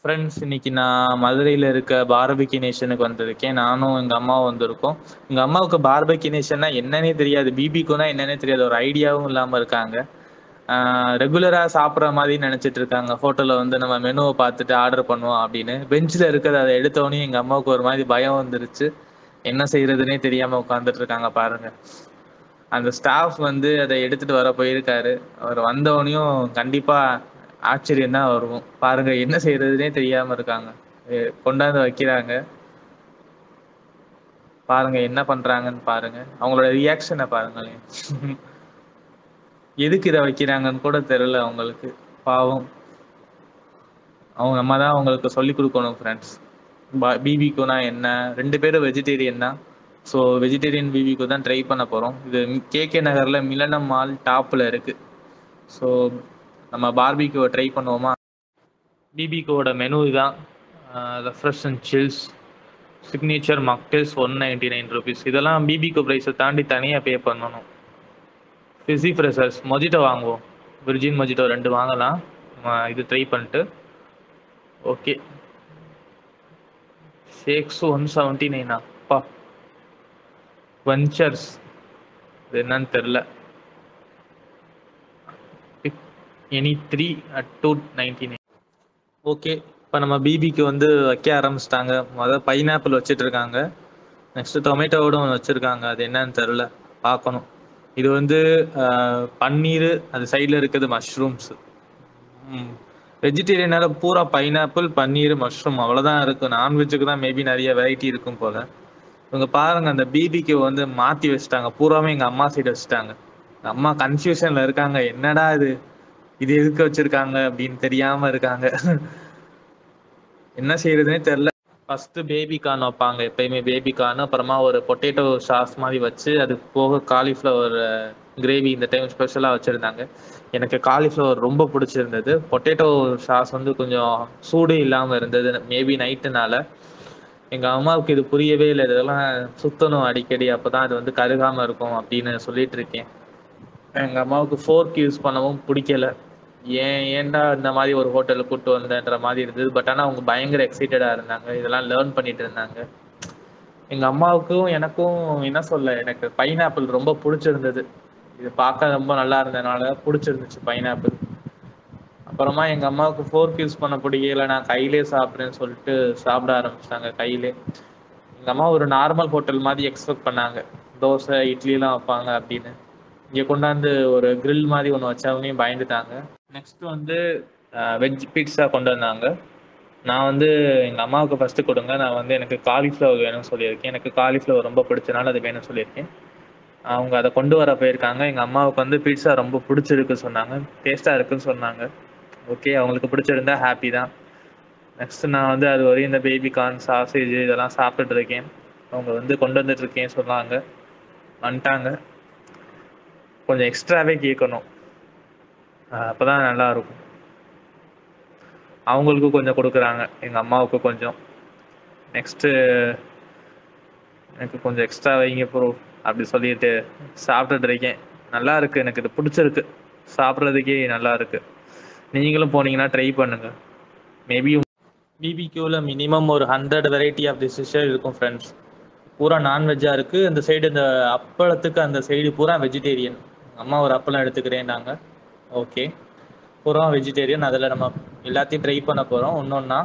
Friends, இன்னைக்கு நான் மதுரையில இருக்க பார்பெக்யூ நேஷனுக்கு வந்திருக்கேன். நானும் எங்க அம்மாவும் வந்திருக்கோம். எங்க அம்மாவுக்கு பார்பெக்யூ நேஷன்னா என்னன்னே தெரியாது. பிபிக்யூனா என்னன்னே தெரியாது. ஒரு ஐடியாவும் இல்லாம இருக்காங்க. ரெகுலரா சாப்பிடுற மாதிரி நினைச்சிட்டு இருக்காங்க. ஹோட்டல்ல வந்து நம்ம மெனுவை பார்த்துட்டு ஆர்டர் பண்ணுவோம் அப்படின்னு. பெஞ்ச்ல இருக்கிறத அதை எடுத்தோடனே எங்க அம்மாவுக்கு ஒரு மாதிரி பயம் வந்துருச்சு. என்ன செய்யறதுனே தெரியாம உட்கார்ந்துட்டு இருக்காங்க பாருங்க. அந்த ஸ்டாஃப் வந்து அதை எடுத்துட்டு வர போயிருக்காரு. அவர் வந்தவனையும் கண்டிப்பா ஆச்சரியம் தான் வரும். பாருங்க என்ன செய்யறதுனே தெரியாம இருக்காங்க. கொண்டாந்து வைக்கிறாங்க. பாருங்க என்ன பண்றாங்கன்னு பாருங்க. அவங்களோட ரியாக்ஷனை பாருங்களேன். எதுக்கு இதை வைக்கிறாங்கன்னு கூட தெரியல அவங்களுக்கு. பாவம். அவங்க நம்ம தான் அவங்களுக்கு சொல்லி கொடுக்கணும் ஃப்ரெண்ட்ஸ். பிபிக்யூனா என்ன? 2 பேரும் வெஜிடேரியன் தான். ஸோ வெஜிடேரியன் பிபிக்யூ தான் ட்ரை பண்ண போகிறோம். இது கேகே நகரில் மிலனம் மால் டாப்பில் இருக்கு. ஸோ நம்ம பார்பிக்யூவை ட்ரை பண்ணுவோமா? பிபிக்யூவோட மெனு தான். Refresh and chills, signature mocktails 199 rupees. இதெல்லாம் பிபிக்யூ ப்ரைஸை தாண்டி தனியாக பே பண்ணணும். ஃபிஸி ஃப்ரெஷர்ஸ் மொஜிட்டோ வாங்குவோம். விர்ஜின் மொஜிட்டோ 2 வாங்கலாம். இது ட்ரை பண்ணிட்டு ஓகே. ஷேக்ஸ் 179. அப்பா. வெஞ்சர்ஸ் இது என்னன்னு தெரில. Any 3 at 299. ஓகே, இப்போ நம்ம பிபிக்கு வந்து வைக்க ஆரம்பிச்சிட்டாங்க. முதல்ல பைனாப்பிள் வச்சுட்டு இருக்காங்க. நெக்ஸ்ட் டொமேட்டோவோட ஒன்று வச்சுருக்காங்க. அது என்னன்னு தெரில, பார்க்கணும். இது வந்து பன்னீர், அது சைடில் இருக்குது மஷ்ரூம்ஸு. வெஜிடேரியனால பூரா பைனாப்பிள், பன்னீர், மஷ்ரூம் அவ்வளோதான் இருக்கும். நான்வெஜ்ஜுக்கு தான் மேபி நிறைய வெரைட்டி இருக்கும் போல். இவங்க பாருங்க, அந்த பிபிக்கு வந்து மாற்றி வச்சுட்டாங்க. பூராமே எங்கள் அம்மா சைடு வச்சுட்டாங்க. எங்கள் அம்மா கன்ஃபியூஷனில் இருக்காங்க. என்னடா இது எதுக்கு வச்சுருக்காங்க அப்படின்னு தெரியாமல் இருக்காங்க. என்ன செய்யறதுனே தெரில. ஃபஸ்ட்டு பேபி கார்ன் வைப்பாங்க, எப்பயுமே பேபி கார்ன். அப்புறமா ஒரு பொட்டேட்டோ சாஸ் மாதிரி வச்சு, அது போக காலிஃப்ளவர் கிரேவி இந்த டைம் ஸ்பெஷலாக வச்சுருந்தாங்க. எனக்கு காலிஃப்ளவர் ரொம்ப பிடிச்சிருந்தது. பொட்டேட்டோ சாஸ் வந்து கொஞ்சம் சூடு இல்லாமல் இருந்தது, மேபி நைட்டுனால. எங்கள் அம்மாவுக்கு இது புரியவே இல்லை. இதெல்லாம் சுற்றணும் அடிக்கடி, அப்போ தான் அது வந்து கருகாமல் இருக்கும் அப்படின்னு சொல்லிட்டு இருக்கேன். எங்கள் அம்மாவுக்கு ஃபோர்க் யூஸ் பண்ணவும் பிடிக்கல. ஏன்டா இந்த மாதிரி ஒரு ஹோட்டலுக்கு கூப்பிட்டு வந்தேன்ற மாதிரி இருந்தது. பட் ஆனால் அவங்க பயங்கர எக்ஸைட்டடாக இருந்தாங்க. இதெல்லாம் லேர்ன் பண்ணிட்டு இருந்தாங்க. எங்கள் அம்மாவுக்கும் எனக்கும் என்ன சொல்ல, எனக்கு பைனாப்பிள் ரொம்ப பிடிச்சிருந்தது. இது பார்க்க ரொம்ப நல்லா இருந்ததுனால பிடிச்சிருந்துச்சு பைனாப்பிள். அப்புறமா எங்கள் அம்மாவுக்கு ஃபோர்க் யூஸ் பண்ண பிடிக்கல, நான் கையிலே சாப்பிட்றேன்னு சொல்லிட்டு சாப்பிட ஆரம்பிச்சிட்டாங்க கையிலே. எங்கள் அம்மா ஒரு நார்மல் ஹோட்டல் மாதிரி எக்ஸ்பெக்ட் பண்ணாங்க, தோசை இட்லிலாம் வைப்பாங்க அப்படின்னு. இங்கே கொண்டாந்து ஒரு கிரில் மாதிரி ஒன்று வச்சவங்களையும் பயந்துட்டாங்க. நெக்ஸ்ட் வந்து வெஜ் பீட்ஸா கொண்டு வந்தாங்க. நான் வந்து எங்கள் அம்மாவுக்கு ஃபஸ்ட்டு கொடுங்க, நான் வந்து எனக்கு காலிஃப்ளவர் வேணும்னு சொல்லியிருக்கேன். எனக்கு காலிஃப்ளவர் ரொம்ப பிடிச்சனால அது வேணும்னு சொல்லியிருக்கேன். அவங்க அதை கொண்டு வர போயிருக்காங்க. எங்கள் அம்மாவுக்கு வந்து பீட்ஸா ரொம்ப பிடிச்சிருக்கு சொன்னாங்க, டேஸ்ட்டாக இருக்குன்னு சொன்னாங்க. ஓகே, அவங்களுக்கு பிடிச்சிருந்தா ஹாப்பி தான். நெக்ஸ்ட்டு நான் வந்து அது வரையும் இந்த பேபி கார்ன், சாசேஜ் இதெல்லாம் சாப்பிட்டுட்டு இருக்கேன். அவங்க வந்து கொண்டு வந்துட்டுருக்கேன் சொன்னாங்க. வந்துட்டாங்க. கொஞ்சம் எக்ஸ்ட்ராவே கேட்கணும், அப்போ தான் நல்லாயிருக்கும். அவங்களுக்கு கொஞ்சம் கொடுக்குறாங்க, எங்கள் அம்மாவுக்கு கொஞ்சம். நெக்ஸ்ட்டு எனக்கு கொஞ்சம் எக்ஸ்ட்ரா வைங்க ப்ரோ அப்படி சொல்லிட்டு சாப்பிட்டுட்டு இருக்கேன். நல்லா இருக்குது, எனக்கு இது பிடிச்சிருக்கு. சாப்பிட்றதுக்கே நல்லா இருக்குது. நீங்களும் போனீங்கன்னா ட்ரை பண்ணுங்கள். மேபி பிபிக்யூவில் மினிமம் ஒரு 100 வெரைட்டி ஆஃப் டிஷ்ஷஸ் இருக்கும் ஃப்ரெண்ட்ஸ். பூரா நான்வெஜ்ஜாக இருக்குது. அந்த சைடு இந்த அப்பளத்துக்கு அந்த சைடு பூரா வெஜிடேரியன். அம்மா ஒரு அப்பளம் எடுத்துக்கிறேன்னாங்க. ஓகே, பூரா வெஜிடேரியன். அதில் நம்ம எல்லாத்தையும் ட்ரை பண்ண போகிறோம் ஒன்று ஒன்றா.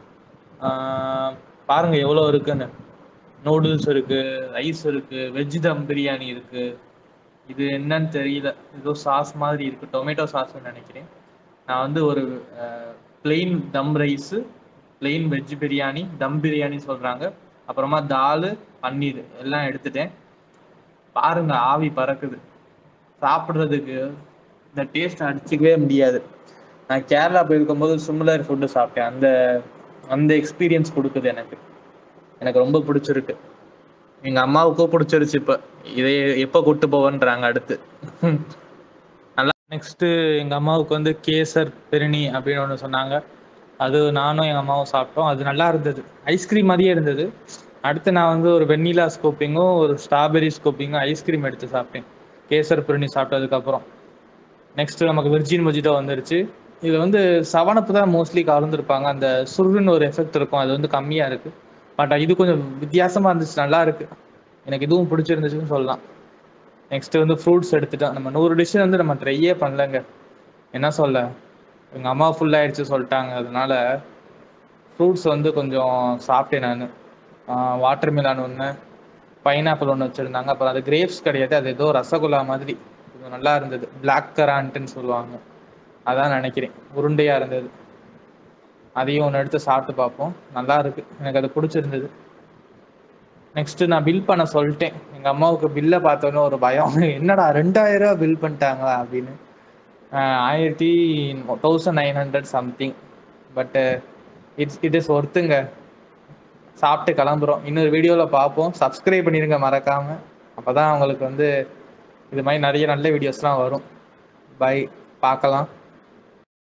பாருங்கள் எவ்வளோ இருக்குன்னு. நூடுல்ஸ் இருக்குது, ரைஸ் இருக்குது, வெஜ் தம் பிரியாணி இருக்குது. இது என்னன்னு தெரியல, ஏதோ சாஸ் மாதிரி இருக்குது, டொமேட்டோ சாஸ்ன்னு நினைக்கிறேன். நான் வந்து ஒரு plain dum rice, plain veg biryani, dum biryani சொல்கிறாங்க, அப்புறமா தால், பன்னீர் எல்லாம் எடுத்துட்டேன். பாருங்க ஆவி பறக்குது. சாப்பிட்றதுக்கு இந்த டேஸ்ட் அடிச்சிக்கவே முடியாது. நான் கேரளா போயிருக்கும்போது சிமிலர் ஃபுட்டு சாப்பிட்டேன். அந்த அந்த எக்ஸ்பீரியன்ஸ் கொடுக்குது எனக்கு. எனக்கு ரொம்ப பிடிச்சிருக்கு. எங்கள் அம்மாவுக்கும் பிடிச்சிருச்சு. இப்போ இதை எப்போ கூப்பிட்டு போவேன்றாங்க அடுத்து. நல்லா. நெக்ஸ்ட்டு எங்கள் அம்மாவுக்கு வந்து கேசர் பிரிணி அப்படின்னு ஒன்று சொன்னாங்க. அது நானும் எங்கள் அம்மாவும் சாப்பிட்டோம். அது நல்லா இருந்தது, ஐஸ்கிரீம் மாதிரியே இருந்தது. அடுத்து நான் வந்து ஒரு வெண்ணிலா ஸ்கூப்பிங்கும் ஒரு ஸ்ட்ராபெரி ஸ்கூப்பிங்கும் ஐஸ்கிரீம் எடுத்து சாப்பிட்டேன் கேசர் பிரிணி சாப்பிட்டதுக்கப்புறம். நெக்ஸ்ட்டு நமக்கு விர்ஜின் மொஜிட்டோ வந்துருச்சு. இது வந்து 7up தான் மோஸ்ட்லி கலந்துருப்பாங்க. அந்த சுருன்னு ஒரு எஃபெக்ட் இருக்கும். அது வந்து கம்மியா இருக்கு. பட் இது கொஞ்சம் வித்தியாசமா இருந்துச்சு. நல்லா இருக்கு. எனக்கு இதுவும் பிடிச்சிருந்துச்சுன்னு சொல்லலாம். நெக்ஸ்ட் வந்து ஃப்ரூட்ஸ் எடுத்துட்டோம். நம்ம 100 டிஷ் வந்து நம்ம ட்ரையே பண்ணலங்க. என்ன சொல்ல, எங்க அம்மா ஃபுல் ஆயிடுச்சு சொல்லிட்டாங்க. அதனால ஃப்ரூட்ஸ் வந்து கொஞ்சம் சாப்பிட்டேன் நான். வாட்டர் மிலான் ஒன்று, பைனாப்பிள் ஒன்று வச்சுருந்தாங்க. அப்புறம் அது கிரேப்ஸ் கிடையாது, அது ஏதோ ரசகுல்லா மாதிரி கொஞ்சம் நல்லா இருந்தது. பிளாக் கரான்ட்டுன்னு சொல்லுவாங்க, அதான் நினைக்கிறேன். உருண்டையாக இருந்தது. அதையும் ஒன்று எடுத்து சாப்பிட்டு பார்ப்போம். நல்லா இருக்கு, எனக்கு அது பிடிச்சிருந்தது. நெக்ஸ்ட்டு நான் பில் பண்ண சொல்லிட்டேன். எங்கள் அம்மாவுக்கு பில்லை பார்த்தோன்னே ஒரு பயம். என்னடா 2000 பில் பண்ணிட்டாங்களா அப்படின்னு. 1900 சம்திங். பட்டு இட் இஸ் ஒர்த்துங்க. சாப்பிட்டு கிளம்புறோம். இன்னொரு வீடியோவில் பார்ப்போம். சப்ஸ்கிரைப் பண்ணிடுங்க மறக்காமல். அப்போ தான் உங்களுக்கு வந்து இது மாதிரி நிறைய நல்ல வீடியோஸ்லாம் வரும். பை, பார்க்கலாம்.